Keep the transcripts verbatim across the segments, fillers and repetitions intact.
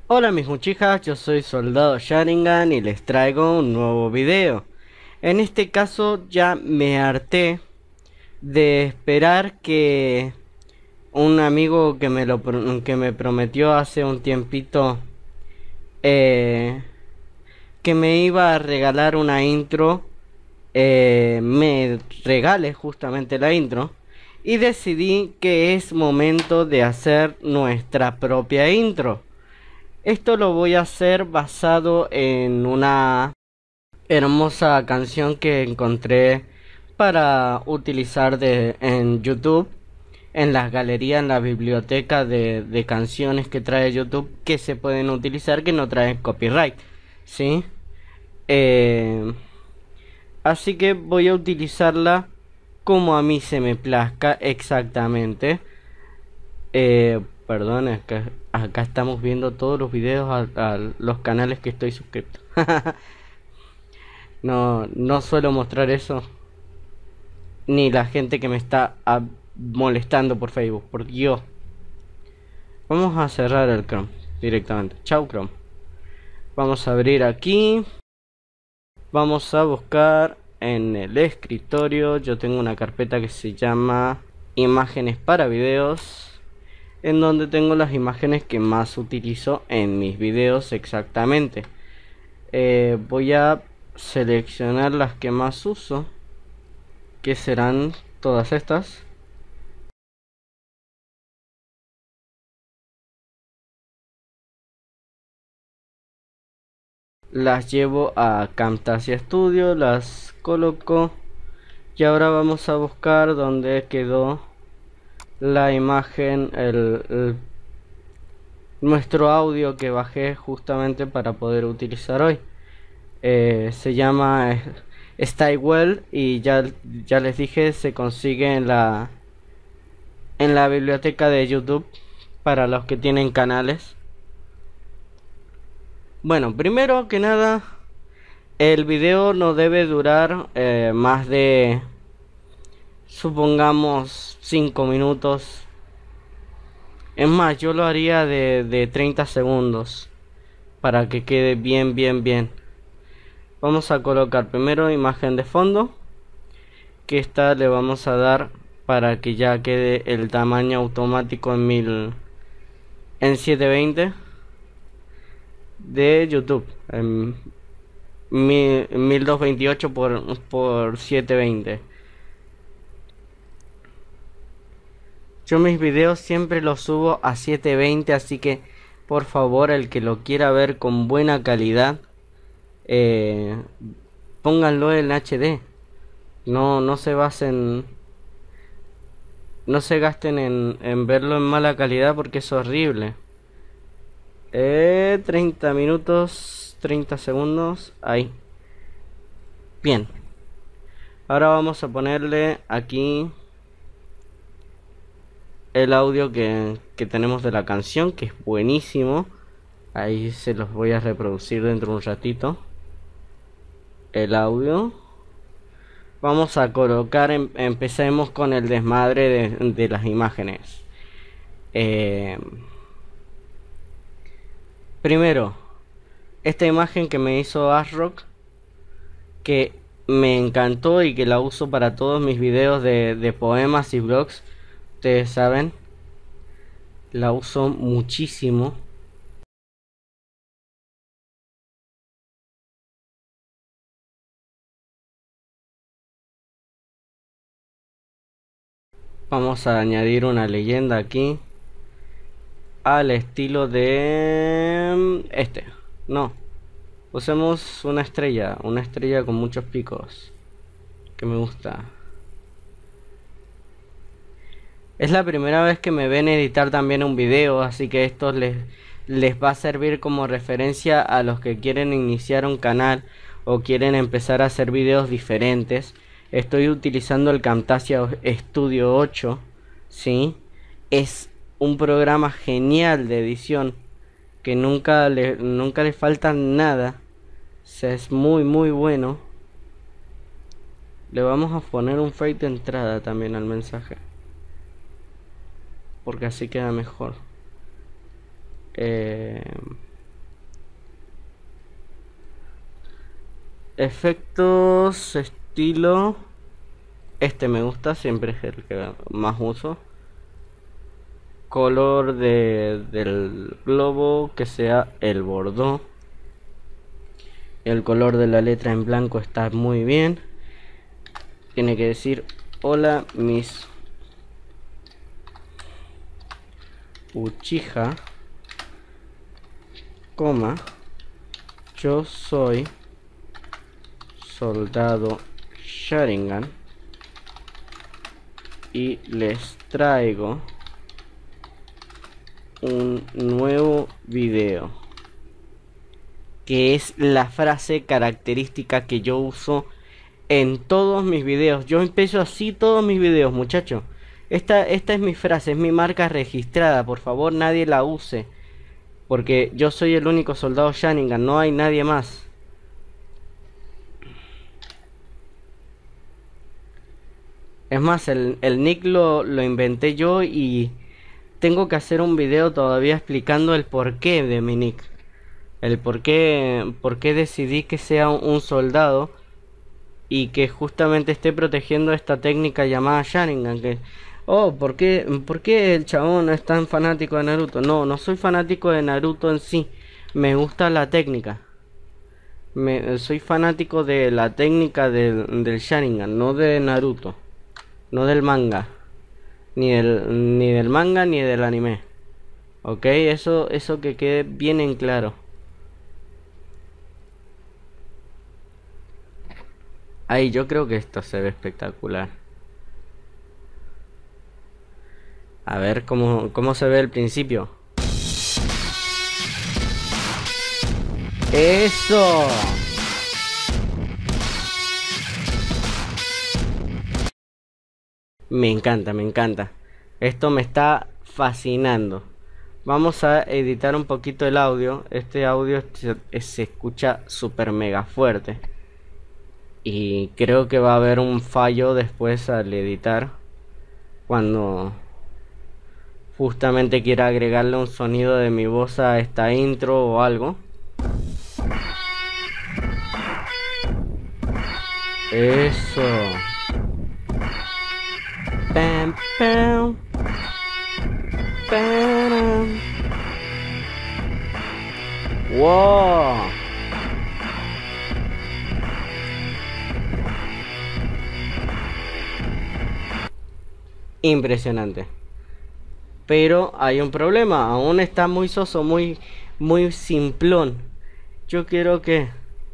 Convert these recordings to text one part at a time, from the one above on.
Hola mis muchachas, yo soy Soldado Sharingan y les traigo un nuevo video. En este caso ya me harté de esperar que un amigo que me lo pro- que me prometió hace un tiempito eh, que me iba a regalar una intro, eh, me regale justamente la intro y decidí que es momento de hacer nuestra propia intro. Esto lo voy a hacer basado en una hermosa canción que encontré para utilizar de, en YouTube, en las galerías, en la biblioteca de, de canciones que trae YouTube que se pueden utilizar que no traen copyright, ¿sí? Eh, Así que voy a utilizarla como a mí se me plazca exactamente. Eh, perdón, es que acá estamos viendo todos los videos a, a los canales que estoy suscrito. No, no suelo mostrar eso. Ni la gente que me está ah, molestando por Facebook. Por Dios. Vamos a cerrar el Chrome directamente. Chau Chrome. Vamos a abrir aquí. Vamos a buscar en el escritorio. Yo tengo una carpeta que se llama imágenes para videos, en donde tengo las imágenes que más utilizo en mis videos exactamente. Eh, voy a seleccionar las que más uso, que serán todas estas. Las llevo a Camtasia Studio, las coloco y ahora vamos a buscar dónde quedó la imagen, el, el- nuestro audio que bajé justamente para poder utilizar hoy. Eh, se llama eh, Style y ya, ya les dije, se consigue en la en la biblioteca de YouTube para los que tienen canales. Bueno, primero que nada, el video no debe durar eh, más de, supongamos, cinco minutos. Es más, yo lo haría de, de treinta segundos para que quede bien, bien, bien. Vamos a colocar primero imagen de fondo, que esta le vamos a dar para que ya quede el tamaño automático en mil en setecientos veinte de YouTube, en mil, mil doscientos veintiocho por, por setecientos veinte. Yo mis videos siempre los subo a setecientos veinte, así que por favor el que lo quiera ver con buena calidad, eh, pónganlo en H D. No, no se basen, no se gasten en, en verlo en mala calidad porque es horrible. Eh, treinta minutos, treinta segundos, ahí. Bien. Ahora vamos a ponerle aquí el audio que, que tenemos de la canción, que es buenísimo. Ahí se los voy a reproducir dentro de un ratito. El audio. Vamos a colocar, em- empecemos con el desmadre de, de las imágenes. Eh, Primero, esta imagen que me hizo Ashrock, que me encantó y que la uso para todos mis videos de, de poemas y blogs. Ustedes saben, la uso muchísimo. Vamos a añadir una leyenda aquí al estilo de este. No, usemos una estrella, una estrella con muchos picos, que me gusta. Es la primera vez que me ven editar también un video, así que esto les, les va a servir como referencia a los que quieren iniciar un canal o quieren empezar a hacer videos diferentes. Estoy utilizando el Camtasia Studio ocho, ¿sí? Es un programa genial de edición que nunca le, nunca le falta nada. O sea, es muy muy bueno. Le vamos a poner un fade de entrada también al mensaje, porque así queda mejor. Eh, Efectos estilo. Este me gusta, siempre es el que más uso. Color de, del globo que sea el bordó. El color de la letra en blanco está muy bien. Tiene que decir: hola Miss Uchiha, coma, yo soy soldado Sharingan y les traigo un nuevo video, que es la frase característica que yo uso en todos mis videos. Yo empiezo así todos mis videos, muchachos. Esta, esta es mi frase, es mi marca registrada. Por favor, nadie la use, porque yo soy el único soldado Sharingan, no hay nadie más. Es más, el, el nick lo, lo inventé yo y tengo que hacer un video todavía explicando el porqué de mi nick. El porqué, por qué decidí que sea un, un soldado y que justamente esté protegiendo esta técnica llamada Sharingan. Que, oh, ¿por qué, ¿por qué el chabón es tan fanático de Naruto? No, no soy fanático de Naruto en sí. Me gusta la técnica. Me, soy fanático de la técnica del, del Sharingan, no de Naruto. No del manga. Ni del, ni del manga ni del anime. Ok, eso, eso que quede bien en claro. Ahí, yo creo que esto se ve espectacular. A ver cómo, cómo se ve el principio. ¡Eso! Me encanta, me encanta. Esto me está fascinando. Vamos a editar un poquito el audio. Este audio se, se escucha súper mega fuerte. Y creo que va a haber un fallo después al editar, cuando justamente quiera agregarle un sonido de mi voz a esta intro o algo. Eso. Pam, pam. Pam. Wow. Impresionante. Pero hay un problema, aún está muy soso, muy muy simplón. Yo quiero que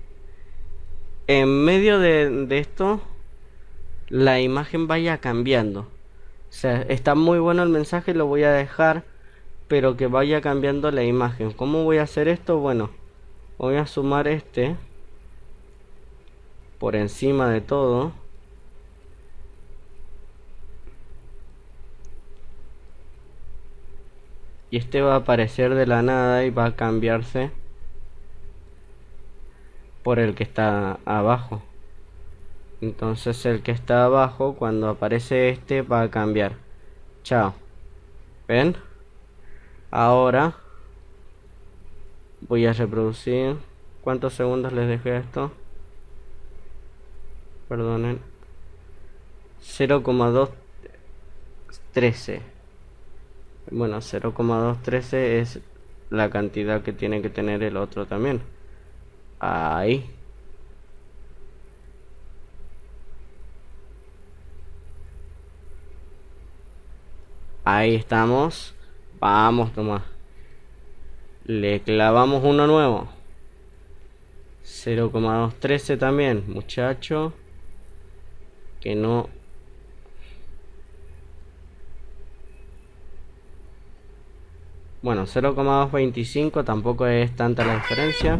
en medio de, de esto la imagen vaya cambiando. O sea, está muy bueno el mensaje, lo voy a dejar, pero que vaya cambiando la imagen. ¿Cómo voy a hacer esto? Bueno, voy a sumar este por encima de todo. Y este va a aparecer de la nada y va a cambiarse por el que está abajo. Entonces el que está abajo, cuando aparece este, va a cambiar. Chao. ¿Ven? Ahora voy a reproducir. ¿Cuántos segundos les dejé a esto? Perdonen. cero coma doscientos trece. Bueno, cero coma doscientos trece es la cantidad que tiene que tener el otro también. Ahí. Ahí estamos. Vamos, Tomás. Le clavamos uno nuevo. cero coma doscientos trece también, muchacho. Que no. Bueno, cero coma doscientos veinticinco tampoco es tanta la diferencia.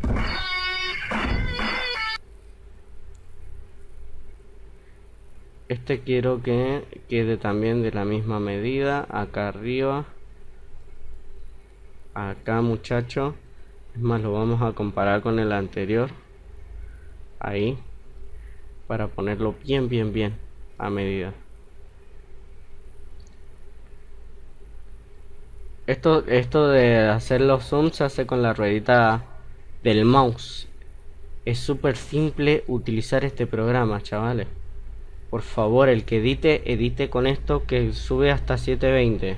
Este quiero que quede también de la misma medida. Acá arriba. Acá, muchacho. Es más, lo vamos a comparar con el anterior. Ahí. Para ponerlo bien, bien, bien a medida. Esto, esto de hacer los zooms se hace con la ruedita del mouse. Es súper simple utilizar este programa, chavales. Por favor, el que edite, edite con esto que sube hasta setecientos veinte.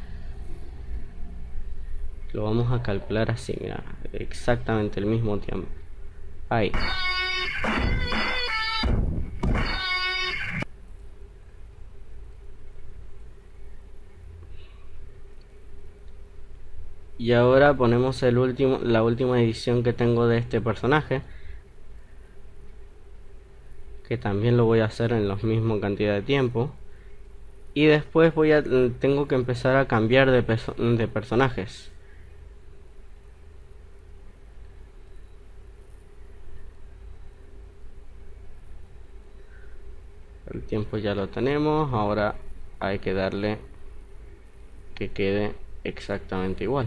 Lo vamos a calcular así, mira, exactamente el mismo tiempo. Ahí. Y ahora ponemos el último, la última edición que tengo de este personaje, que también lo voy a hacer en la misma cantidad de tiempo. Y después voy a tengo que empezar a cambiar de, perso de personajes. El tiempo ya lo tenemos, ahora hay que darle que quede exactamente igual.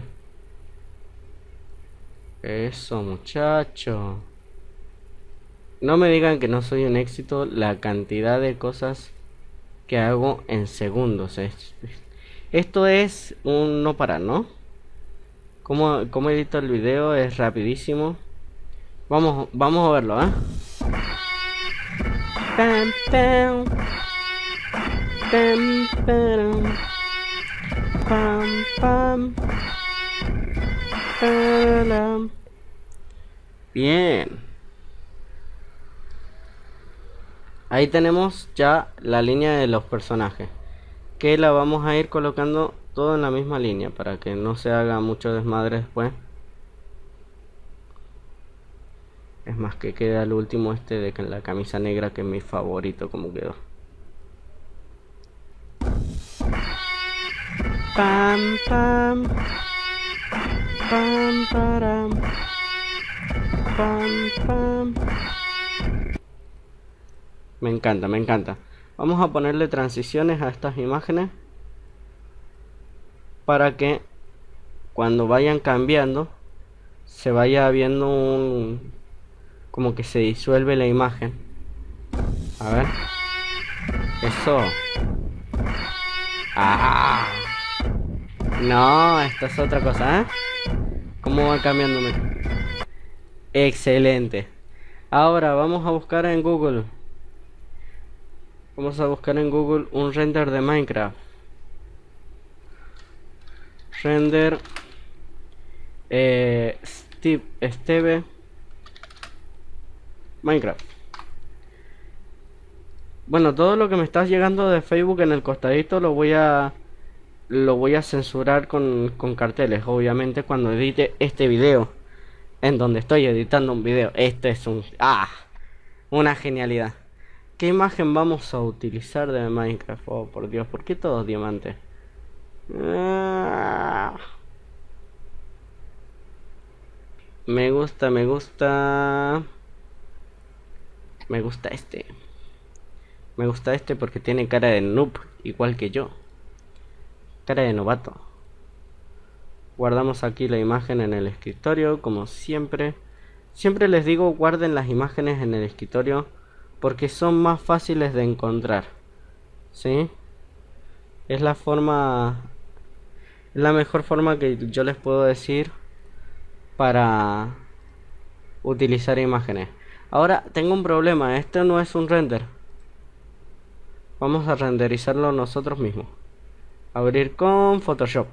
Eso, muchacho. No me digan que no soy un éxito la cantidad de cosas que hago en segundos. Esto es un no parar, ¿no? Como, como edito el video es rapidísimo. Vamos, vamos a verlo, ¿eh? Pam, pam. Pam, pam. Pam, pam. Pam. Bien. Ahí tenemos ya la línea de los personajes, que la vamos a ir colocando todo en la misma línea para que no se haga mucho desmadre después. Es más, que queda el último este de la camisa negra, que es mi favorito como quedó. Pam, pam. Pam, param. Pam, pam. Me encanta, me encanta. Vamos a ponerle transiciones a estas imágenes para que cuando vayan cambiando se vaya viendo un... como que se disuelve la imagen. A ver. Eso. Ah. No, esta es otra cosa, ¿eh? ¿Cómo va cambiando? Excelente. Ahora vamos a buscar en Google. Vamos a buscar en Google un render de Minecraft. Render eh, Steve Steve Minecraft. Bueno, todo lo que me está llegando de Facebook en el costadito lo voy a lo voy a censurar con, con carteles, obviamente, cuando edite este video, en donde estoy editando un video. Este es un ah, una genialidad. ¿Qué imagen vamos a utilizar de Minecraft? Oh, por Dios, ¿por qué todos diamantes? Ah. Me gusta, me gusta. Me gusta este. Me gusta este porque tiene cara de noob, igual que yo. Cara de novato. Guardamos aquí la imagen en el escritorio, como siempre. Siempre les digo, guarden las imágenes en el escritorio porque son más fáciles de encontrar. ¿Sí? Es la forma... Es la mejor forma que yo les puedo decir para utilizar imágenes. Ahora, tengo un problema. Este no es un render. Vamos a renderizarlo nosotros mismos. Abrir con Photoshop.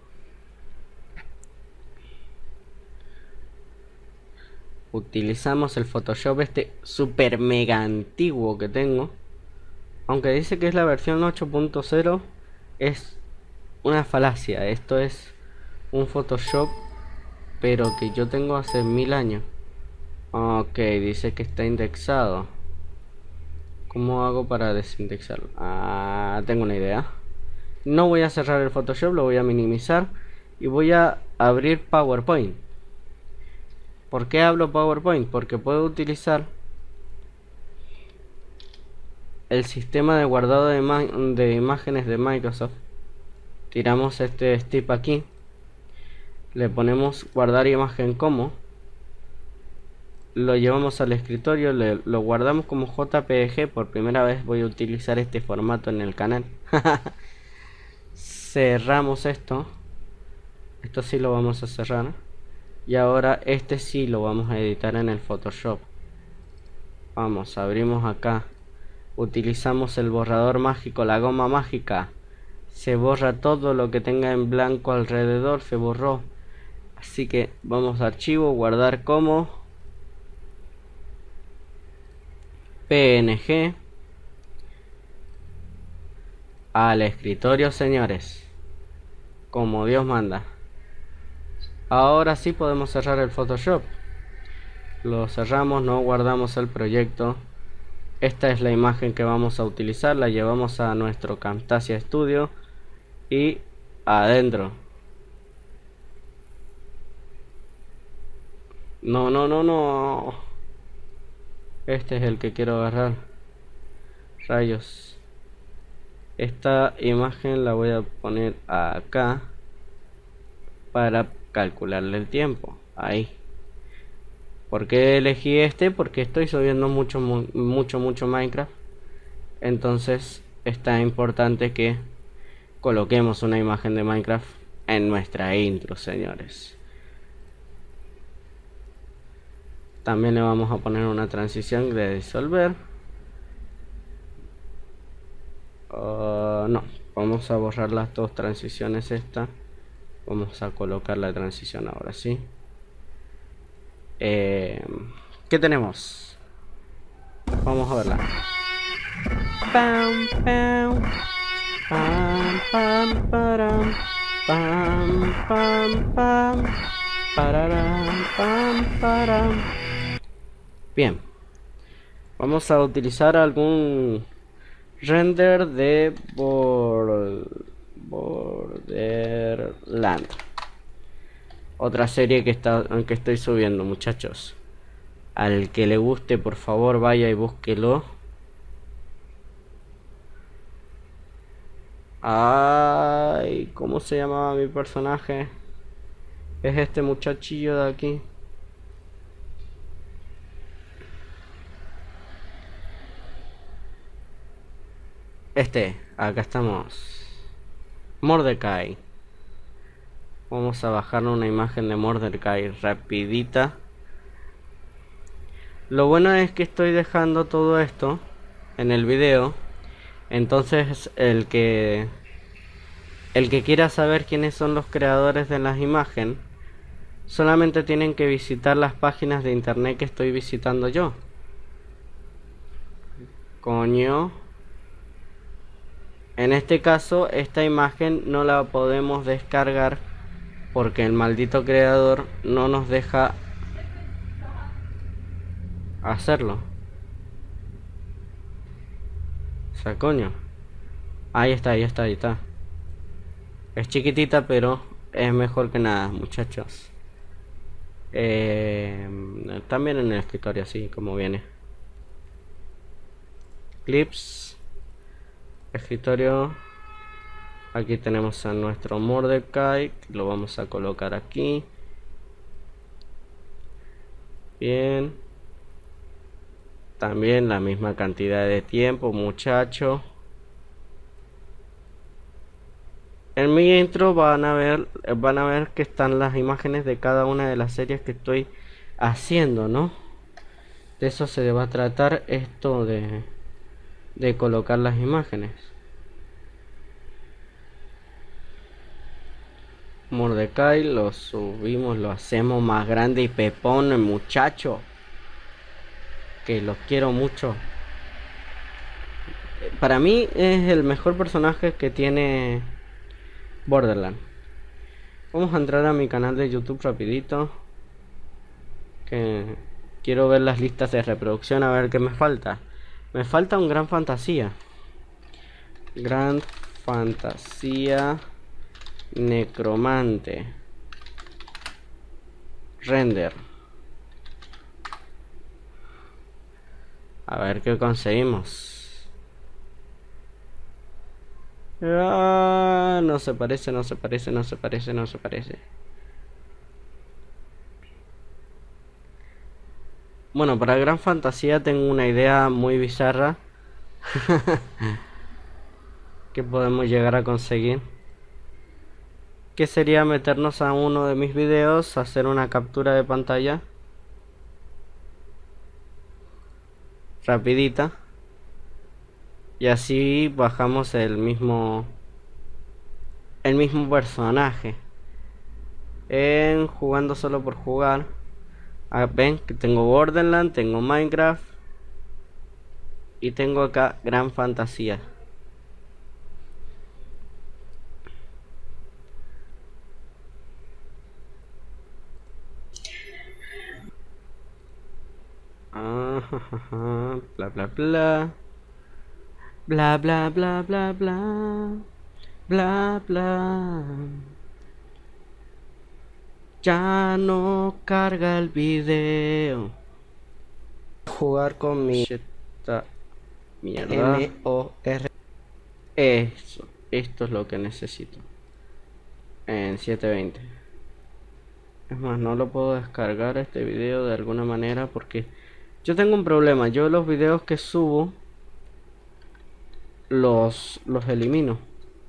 Utilizamos el Photoshop este super mega antiguo que tengo. Aunque dice que es la versión ocho punto cero, es una falacia. Esto es un Photoshop, pero que yo tengo hace mil años. Ok, dice que está indexado. ¿Cómo hago para desindexarlo? Ah, tengo una idea. No voy a cerrar el Photoshop, lo voy a minimizar y voy a abrir PowerPoint. ¿Por qué hablo PowerPoint? Porque puedo utilizar el sistema de guardado de, ima de imágenes de Microsoft. Tiramos este strip aquí, le ponemos guardar imagen como, lo llevamos al escritorio, le, lo guardamos como J P G. Por primera vez voy a utilizar este formato en el canal. Cerramos esto. Esto sí lo vamos a cerrar. Y ahora este sí lo vamos a editar en el Photoshop. Vamos, abrimos acá. Utilizamos el borrador mágico, la goma mágica. Se borra todo lo que tenga en blanco alrededor, se borró. Así que vamos a archivo, guardar como P N G. Al escritorio, señores. Como Dios manda. Ahora sí podemos cerrar el Photoshop. Lo cerramos, no guardamos el proyecto. Esta es la imagen que vamos a utilizar. La llevamos a nuestro Camtasia Studio. Y adentro. No, no, no, no. Este es el que quiero agarrar. Rayos. Esta imagen la voy a poner acá para calcularle el tiempo. Ahí. ¿Por qué elegí este? Porque estoy subiendo mucho, mucho, mucho Minecraft. Entonces está importante que coloquemos una imagen de Minecraft en nuestra intro, señores. También le vamos a poner una transición de disolver. Uh, no, vamos a borrar las dos transiciones esta. Vamos a colocar la transición ahora sí. Eh, ¿Qué tenemos? Vamos a verla. Pam, pam, pam, pam, param, pam, pam, pam, pararam, pam, param. Bien, vamos a utilizar algún render de Borderland, otra serie que está que estoy subiendo, muchachos. Al que le guste, por favor, vaya y búsquelo. Ay, ¿cómo se llamaba mi personaje? Es este muchachillo de aquí. Este, acá estamos. Mordecai. Vamos a bajar una imagen de Mordecai rapidita. Lo bueno es que estoy dejando todo esto en el video. Entonces el que el que quiera saber quiénes son los creadores de las imágenes, solamente tienen que visitar las páginas de internet que estoy visitando yo. Coño. En este caso, esta imagen no la podemos descargar porque el maldito creador no nos deja hacerlo. O sea, coño. Ahí está, ahí está, ahí está. Es chiquitita, pero es mejor que nada, muchachos. Eh, también en el escritorio, así como viene. Clips. Escritorio. Aquí tenemos a nuestro Mordecai. Lo vamos a colocar aquí. Bien. También la misma cantidad de tiempo, muchacho. En mi intro van a ver van a ver que están las imágenes de cada una de las series que estoy haciendo, ¿no? De eso se va a tratar esto de de colocar las imágenes. Mordecai lo subimos, lo hacemos más grande y pepón, el muchacho, que los quiero mucho. Para mí es el mejor personaje que tiene Borderland. Vamos a entrar a mi canal de YouTube rapidito, que quiero ver las listas de reproducción, a ver qué me falta. Me falta un Gran Fantasía. Gran Fantasía Necromante. Render. A ver qué conseguimos. Ah, no se parece, no se parece, no se parece, no se parece. Bueno, para Gran Fantasía tengo una idea muy bizarra que podemos llegar a conseguir, que sería meternos a uno de mis videos, hacer una captura de pantalla rapidita. Y así bajamos el mismo el mismo personaje. En jugando solo por jugar. Ah, ven que tengo Borderlands, tengo Minecraft y tengo acá Gran Fantasía. Ah, ja, ja, ja, bla bla bla. Bla bla bla bla bla. Bla bla. Ya no carga el video. Jugar con mi esta mierda. M O R. Eso, esto es lo que necesito. En setecientos veinte. Es más, no lo puedo descargar este video de alguna manera porque yo tengo un problema. Yo los videos que subo los los elimino.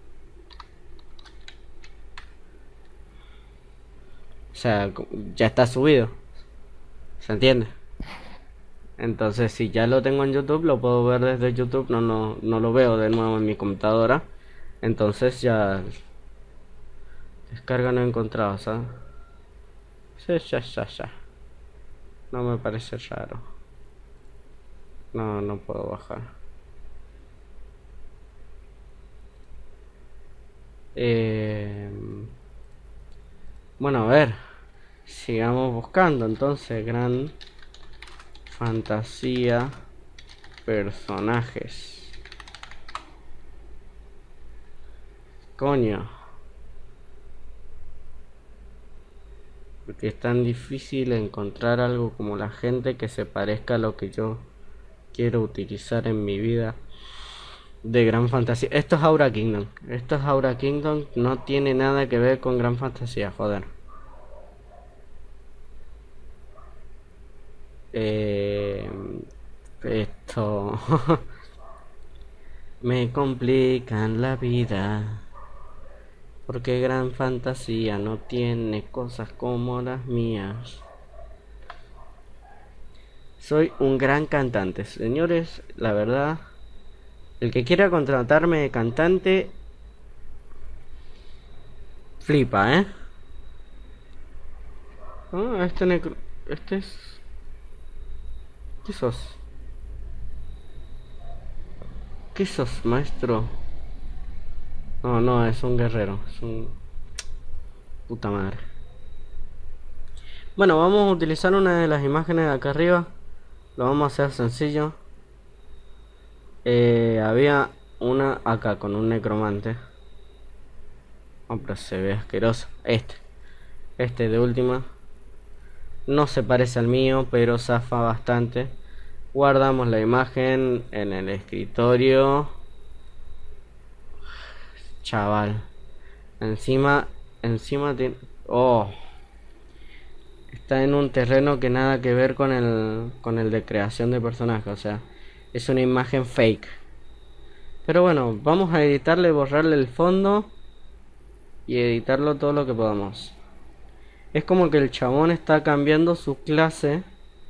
O sea, ya está subido. ¿Se entiende? Entonces, si ya lo tengo en YouTube, lo puedo ver desde YouTube. No, no, no lo veo de nuevo en mi computadora. Entonces ya descarga no encontrado, ¿sabes? Sí, ya, ya, ya. No me parece raro. No, no puedo bajar. Eh... Bueno, a ver. Sigamos buscando entonces. Gran Fantasía. Personajes. Coño. Porque es tan difícil encontrar algo como la gente que se parezca a lo que yo quiero utilizar en mi vida de Gran Fantasía. Esto es Aura Kingdom. Esto es Aura Kingdom. No tiene nada que ver con Gran Fantasía, joder. Eh, esto me complican la vida. Porque Gran Fantasía no tiene cosas como las mías. Soy un gran cantante, señores, la verdad. El que quiera contratarme de cantante, flipa, ¿eh? Ah, este necro... Este es... ¿Qué sos? ¿Qué sos, maestro? No, no, es un guerrero. Es un... Puta madre. Bueno, vamos a utilizar una de las imágenes de acá arriba. Lo vamos a hacer sencillo. Eh, había una acá con un necromante. Oh, pero se ve asqueroso. Este. Este de última. No se parece al mío, pero zafa bastante. Guardamos la imagen en el escritorio. Chaval. Encima, encima tiene... Oh. Está en un terreno que nada que ver con el, con el de creación de personajes. O sea, es una imagen fake. Pero bueno, vamos a editarle, borrarle el fondo. Y editarlo todo lo que podamos. Es como que el chabón está cambiando su clase.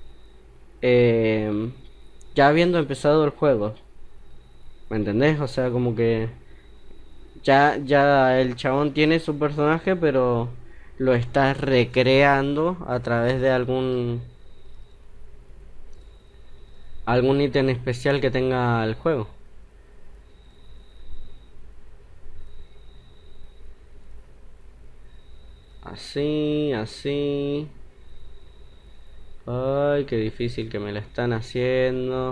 Eh, ya habiendo empezado el juego. ¿Me entendés? O sea, como que... Ya, ya el chabón tiene su personaje, pero lo está recreando a través de algún algún ítem especial que tenga el juego. Así, así. Ay, qué difícil que me la están haciendo.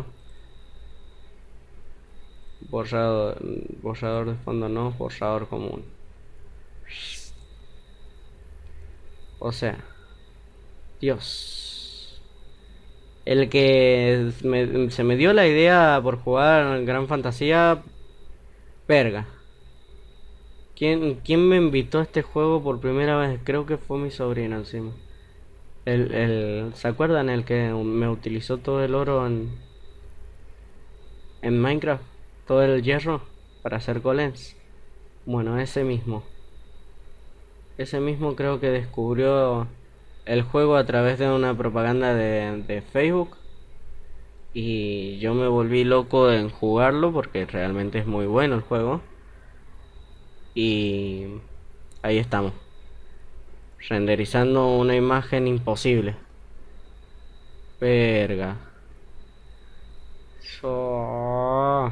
Borrador, borrador de fondo no, borrador común. O sea, Dios. El que me- se me dio la idea por jugar Gran Fantasía, verga. ¿Quién, quién me invitó a este juego por primera vez? Creo que fue mi sobrino encima. El, el, ¿se acuerdan el que me utilizó todo el oro en, en Minecraft? Todo el hierro para hacer golems. Bueno, ese mismo. Ese mismo creo que descubrió el juego a través de una propaganda de, de Facebook. y yo me volví loco en jugarlo porque realmente es muy bueno el juego. Y ahí estamos, renderizando una imagen imposible. Verga. So...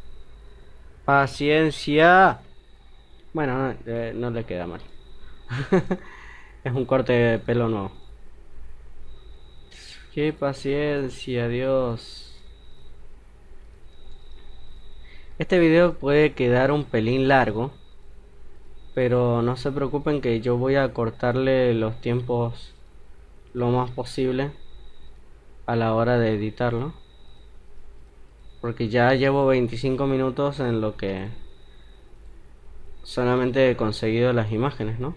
Paciencia. Bueno, no, eh, no le queda mal. Es un corte de pelo nuevo. Qué paciencia, Dios. Este video puede quedar un pelín largo, pero no se preocupen que yo voy a cortarle los tiempos lo más posible a la hora de editarlo, porque ya llevo veinticinco minutos en lo que solamente he conseguido las imágenes, ¿no?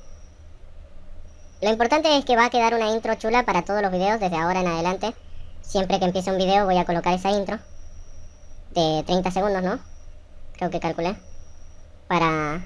Lo importante es que va a quedar una intro chula para todos los videos desde ahora en adelante. Siempre que empiece un video voy a colocar esa intro de treinta segundos, ¿no? Creo que calculé. Para...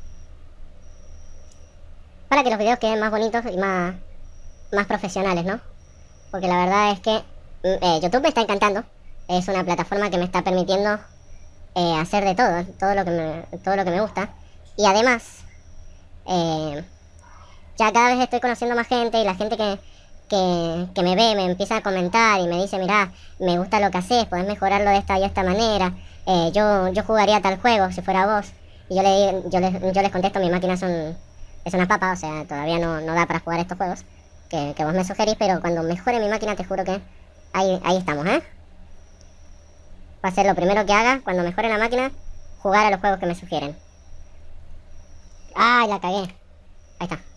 Para que los videos queden más bonitos y más, más profesionales, ¿no? Porque la verdad es que eh, YouTube me está encantando. Es una plataforma que me está permitiendo eh, hacer de todo, todo lo que me, todo lo que me gusta. Y además... Eh, ya cada vez estoy conociendo más gente y la gente que, que, que me ve me empieza a comentar y me dice, mira, me gusta lo que haces, podés mejorarlo de esta y esta manera, eh, yo, yo jugaría tal juego si fuera vos. Y yo, le, yo, les, yo les contesto, mi máquina es, un, es una papa, o sea, todavía no, no da para jugar estos juegos que, que vos me sugerís, pero cuando mejore mi máquina te juro que ahí, ahí estamos, ¿eh? Va a ser lo primero que haga cuando mejore la máquina, jugar a los juegos que me sugieren. ¡Ay, la cagué! Ahí está.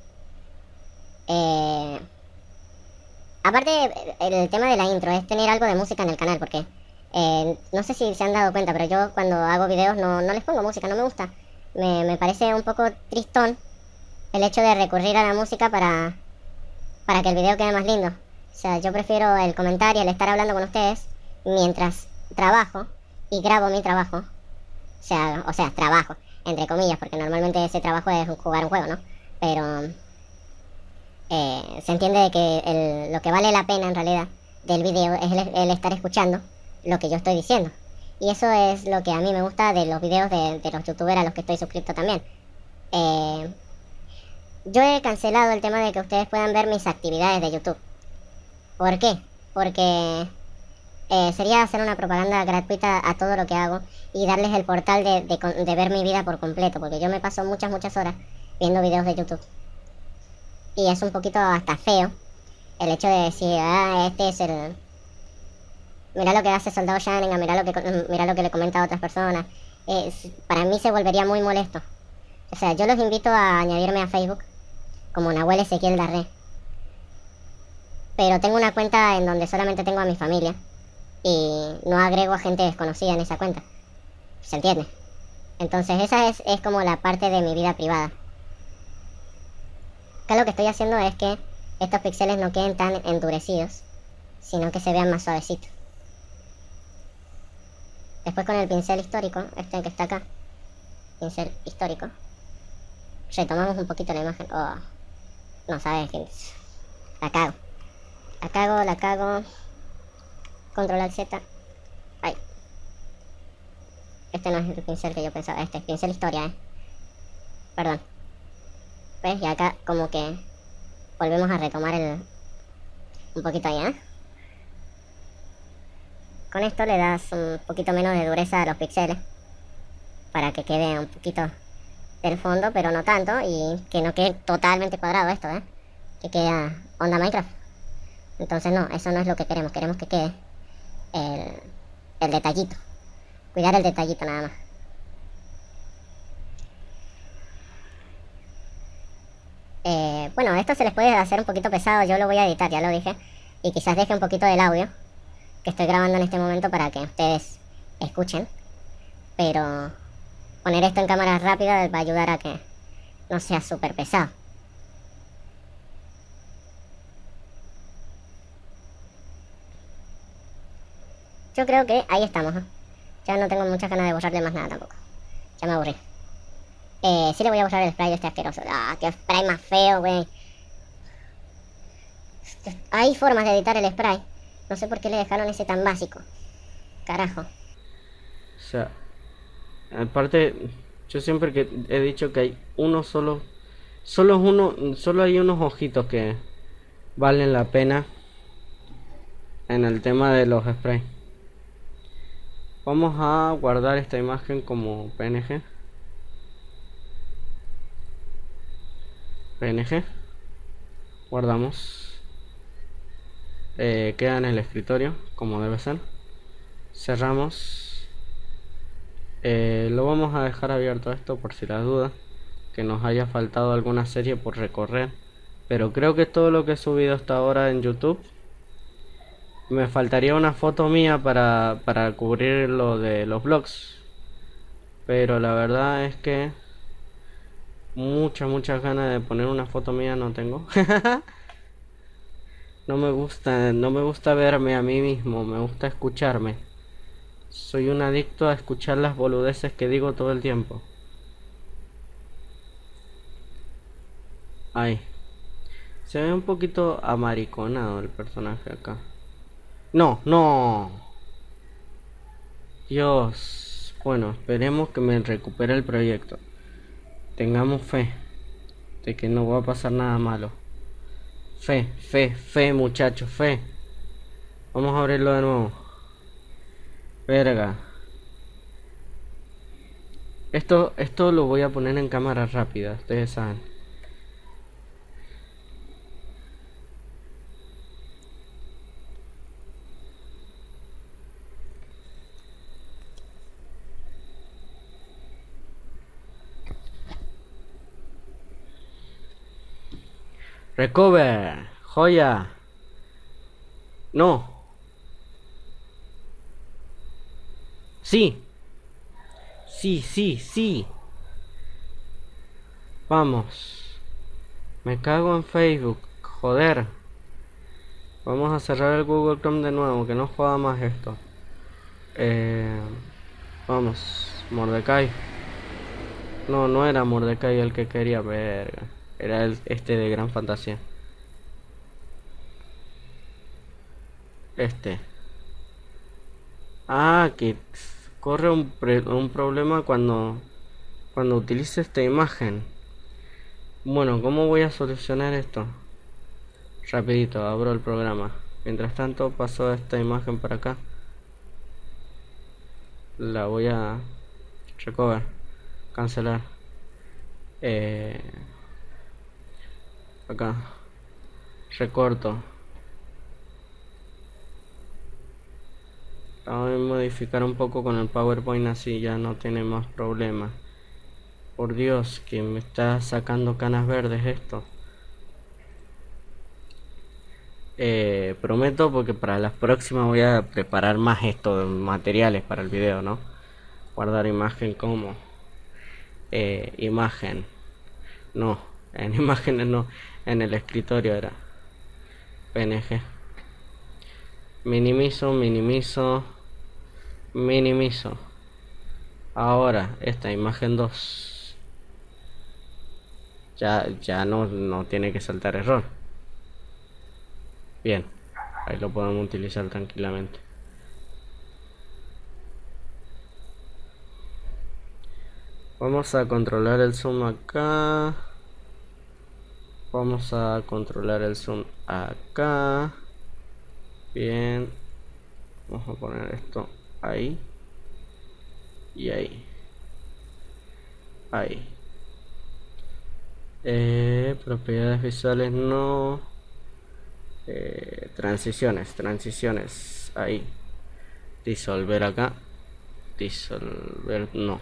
Eh, aparte, el tema de la intro es tener algo de música en el canal, porque eh, no sé si se han dado cuenta, pero yo cuando hago videos no, no les pongo música, no me gusta. Me, me parece un poco tristón el hecho de recurrir a la música para, para que el video quede más lindo. O sea, yo prefiero el comentario, el estar hablando con ustedes mientras trabajo y grabo mi trabajo. O sea, o sea, trabajo, entre comillas, porque normalmente ese trabajo es jugar un juego, ¿no? Pero... Eh, se entiende de que el, lo que vale la pena en realidad del video es el, el estar escuchando lo que yo estoy diciendo. Y eso es lo que a mí me gusta de los videos de, de los youtubers a los que estoy suscrito también. Eh, yo he cancelado el tema de que ustedes puedan ver mis actividades de YouTube. ¿Por qué? Porque eh, sería hacer una propaganda gratuita a todo lo que hago y darles el portal de, de, de ver mi vida por completo, porque yo me paso muchas, muchas horas viendo videos de YouTube. Y es un poquito hasta feo el hecho de decir, ah, este es el... Mira lo que hace Soldado Sharingan, mira lo que, mira lo que le comenta a otras personas. Eh, para mí se volvería muy molesto. O sea, yo los invito a añadirme a Facebook como Nahuel Ezequiel Darré. Pero tengo una cuenta en donde solamente tengo a mi familia y no agrego a gente desconocida en esa cuenta. ¿Se entiende? Entonces esa es, es como la parte de mi vida privada. Acá lo que estoy haciendo es que estos píxeles no queden tan endurecidos, sino que se vean más suavecitos. Después con el pincel histórico, este que está acá, pincel histórico, retomamos un poquito la imagen. Oh, no sabes que la cago. La cago, la cago. Control al Z. Ay. Este no es el pincel que yo pensaba, este es pincel historia, eh. Perdón. ¿Ves? Y acá como que volvemos a retomar el... un poquito ahí, ¿eh? Con esto le das un poquito menos de dureza a los píxeles para que quede un poquito del fondo, pero no tanto, y que no quede totalmente cuadrado esto, ¿eh? Que quede onda Minecraft. Entonces no, eso no es lo que queremos, queremos que quede el, el detallito. Cuidar el detallito nada más. Eh, bueno, esto se les puede hacer un poquito pesado, yo lo voy a editar, ya lo dije. Y quizás deje un poquito del audio que estoy grabando en este momento para que ustedes escuchen. Pero poner esto en cámara rápida va a ayudar a que no sea súper pesado. Yo creo que ahí estamos, ¿eh? Ya no tengo muchas ganas de borrarle más nada tampoco. Ya me aburrí. Eh, sí le voy a borrar el spray de este asqueroso. Ah, qué spray más feo, güey. Hay formas de editar el spray No sé por qué le dejaron ese tan básico. Carajo. O sea, aparte, yo siempre que he dicho que hay uno solo, solo es uno, solo hay unos ojitos que valen la pena en el tema de los sprays. Vamos a guardar esta imagen como P N G. P N G. Guardamos. Eh, queda en el escritorio, como debe ser. Cerramos. Eh, lo vamos a dejar abierto esto por si las dudas. Que nos haya faltado alguna serie por recorrer. Pero creo que todo lo que he subido hasta ahora en YouTube. Me faltaría una foto mía para, para cubrir lo de los vlogs. Pero la verdad es que muchas, muchas ganas de poner una foto mía no tengo. No me gusta, no me gusta verme a mí mismo, me gusta escucharme. Soy un adicto a escuchar las boludeces que digo todo el tiempo. Ay, se ve un poquito amariconado el personaje acá. No, no. Dios. Bueno, esperemos que me recupere el proyecto. Tengamos fe de que no va a pasar nada malo. Fe, fe, fe, muchachos, fe. Vamos a abrirlo de nuevo. Verga. Esto, esto lo voy a poner en cámara rápida, ustedes saben. Recover, joya. No. Sí. Sí, sí, sí. Vamos. Me cago en Facebook. Joder. Vamos a cerrar el Google Chrome de nuevo, que no joda más esto. Eh, vamos. Mordecai. No, no era Mordecai el que quería, verga. Era el, este de Gran Fantasía. Este. Ah, que corre un, pre- un problema cuando cuando utilice esta imagen. Bueno, ¿cómo voy a solucionar esto? Rapidito, abro el programa. Mientras tanto paso esta imagen para acá. La voy a recover, cancelar. Eh, acá recorto. Voy a modificar un poco con el PowerPoint, así ya no tiene más problemas. Por Dios, que me está sacando canas verdes esto. Eh, prometo, porque para las próximas voy a preparar más esto de materiales para el video, ¿no? Guardar imagen como eh, imagen. No, en imágenes no, en el escritorio era P N G. Minimizo, minimizo, minimizo. Ahora esta imagen dos. Ya, ya no, no tiene que saltar error. Bien, ahí lo podemos utilizar tranquilamente. Vamos a controlar el zoom acá. Vamos a controlar el zoom acá. Bien. Vamos a poner esto ahí. Y ahí. Ahí. Eh, propiedades visuales no. Eh, transiciones, transiciones. Ahí. Disolver acá. Disolver no.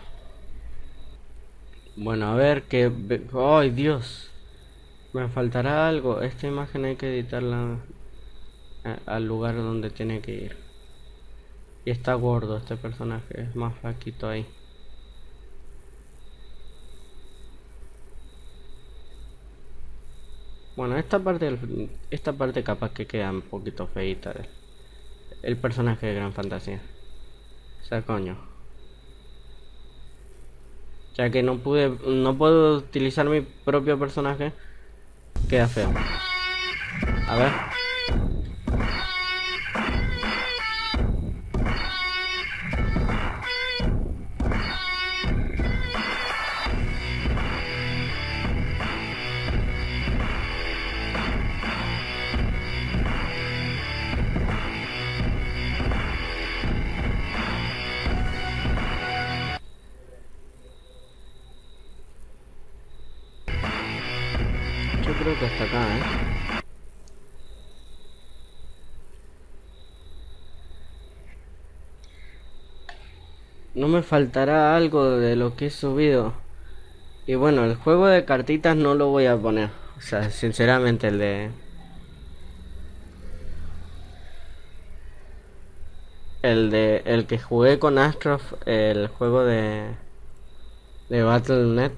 Bueno, a ver que... ¡Ay, Dios! Me faltará algo. Esta imagen hay que editarla a- al lugar donde tiene que ir. Y está gordo este personaje, es más flaquito ahí. Bueno, esta parte del- esta parte capaz que queda un poquito feita del- el personaje de Gran Fantasía. O sea, coño. Ya que no pude, no puedo utilizar mi propio personaje, queda feo. A ver. Yo creo que hasta acá, ¿eh? No me faltará algo de lo que he subido. Y bueno, el juego de cartitas no lo voy a poner. O sea, sinceramente el de... El de... El que jugué con Astrof, el juego de... De Battle punto net.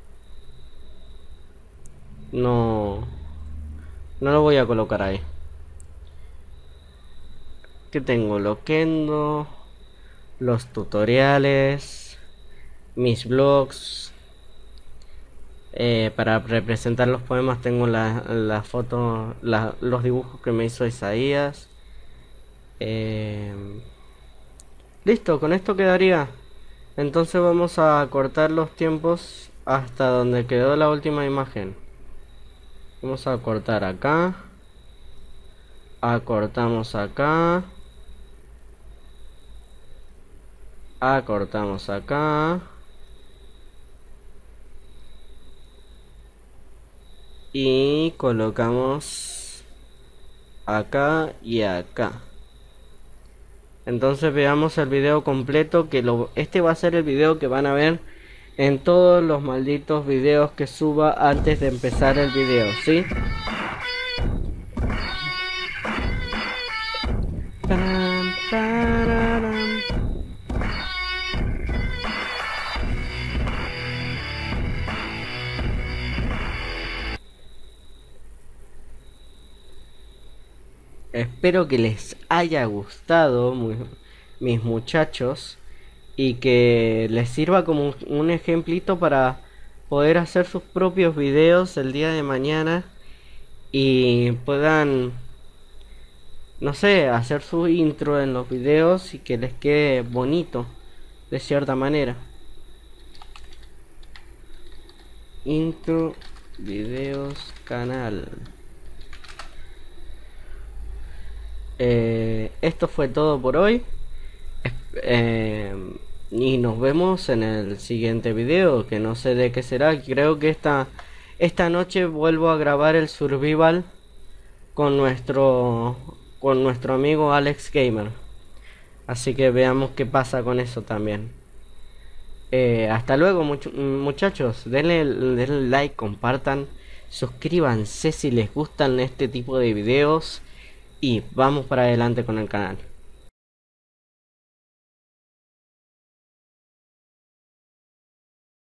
No... No lo voy a colocar ahí. ¿Qué tengo? Loquendo... Los tutoriales... Mis blogs... Eh, para representar los poemas tengo la, la foto, la, los dibujos que me hizo Isaías. Eh, listo, con esto quedaría. Entonces vamos a cortar los tiempos hasta donde quedó la última imagen. Vamos a cortar acá. Acortamos acá. Acortamos acá. Y colocamos acá y acá. Entonces veamos el video completo, que lo, este va a ser el video que van a ver en todos los malditos videos que suba antes de empezar el video, ¿sí? Param, pararam. Espero que les haya gustado, muy, mis muchachos, y que les sirva como un, un ejemplito para poder hacer sus propios videos el día de mañana y puedan, no sé, hacer su intro en los videos y que les quede bonito de cierta manera. Intro, videos, canal. Eh, esto fue todo por hoy. Eh, y nos vemos en el siguiente video, que no sé de qué será. Creo que esta, esta noche vuelvo a grabar el survival con nuestro, con nuestro amigo Alex Gamer. Así que veamos qué pasa con eso también. Eh, hasta luego much muchachos. Denle, denle like, compartan, suscríbanse si les gustan este tipo de videos. Y vamos para adelante con el canal.